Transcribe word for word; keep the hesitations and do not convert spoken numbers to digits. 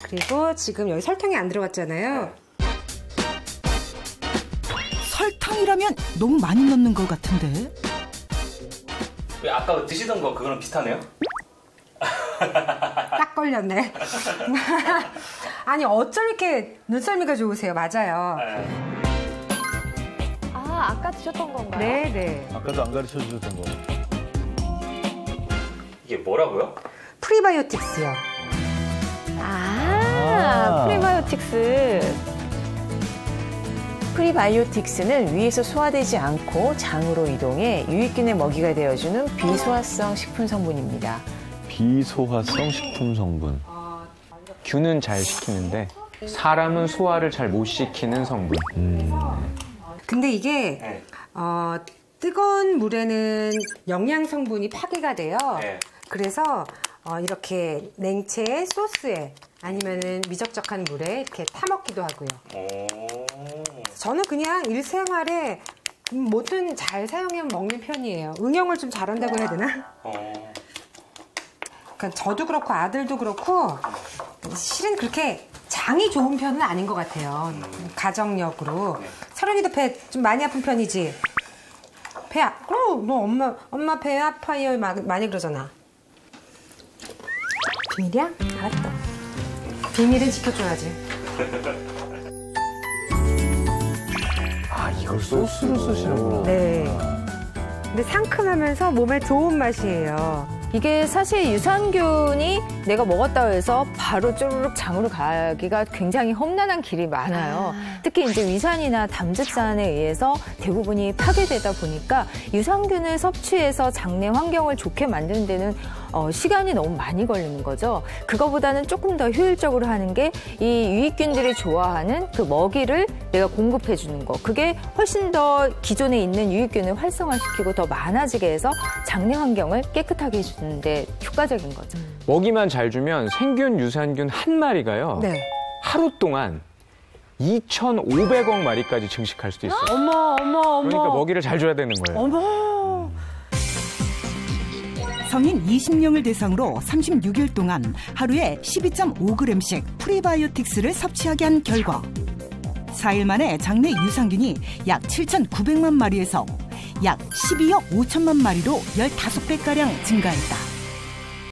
그리고 지금 여기 설탕이 안 들어갔잖아요. 설탕이라면 너무 많이 넣는 것 같은데? 왜 아까 드시던 거 그거랑 비슷하네요? 딱 걸렸네. 아니 어쩜 이렇게 눈썰미가 좋으세요? 맞아요. 아, 아까 드셨던 건가요? 네네. 아까도 안 가르쳐 주셨던 거. 이게 뭐라고요? 프리바이오틱스요. 아, 아. 프리바이오틱스. 프리바이오틱스는 위에서 소화되지 않고 장으로 이동해 유익균의 먹이가 되어주는 비소화성 식품 성분입니다. 비소화성 식품 성분. 균은 잘 시키는데 사람은 소화를 잘 못 시키는 성분. 음. 근데 이게 네. 어, 뜨거운 물에는 영양 성분이 파괴가 돼요. 네. 그래서 어, 이렇게 냉채 소스에 아니면은 미적적한 물에 이렇게 타 먹기도 하고요. 오. 저는 그냥 일생활에 뭐든 잘 사용해 먹는 편이에요. 응용을 좀 잘한다고 해야 되나? 어. 그러니까 저도 그렇고 아들도 그렇고 실은 그렇게 장이 좋은 편은 아닌 것 같아요. 가정력으로. 서른이도 배 좀 많이 아픈 편이지? 배 아, 어, 너 엄마 엄마 배 아파요 많이 그러잖아. 비밀이야? 알았어. 비밀은 지켜줘야지. 아, 이걸 소스로 쓰시는구나. 네. 근데 상큼하면서 몸에 좋은 맛이에요. 이게 사실 유산균이 내가 먹었다 해서 바로 쪼르륵 장으로 가기가 굉장히 험난한 길이 많아요. 아. 특히 이제 위산이나 담즙산에 의해서 대부분이 파괴되다 보니까 유산균을 섭취해서 장내 환경을 좋게 만드는 데는 어, 시간이 너무 많이 걸리는 거죠. 그거보다는 조금 더 효율적으로 하는 게 이 유익균들이 좋아하는 그 먹이를 내가 공급해 주는 거. 그게 훨씬 더 기존에 있는 유익균을 활성화시키고 더 많아지게 해서 장내 환경을 깨끗하게 해주는데 효과적인 거죠. 먹이만 잘 주면 생균, 유산균 한 마리가요. 네. 하루 동안 이천오백억 마리까지 증식할 수도 있어요. 어머, 어머, 어머. 그러니까 먹이를 잘 줘야 되는 거예요. 어머. 성인 이십 명을 대상으로 삼십육 일 동안 하루에 십이 점 오 그램씩 프리바이오틱스를 섭취하게 한 결과 사 일 만에 장내 유산균이 약 칠천구백만 마리에서 약 십이억 오천만 마리로 십오 배가량 증가했다.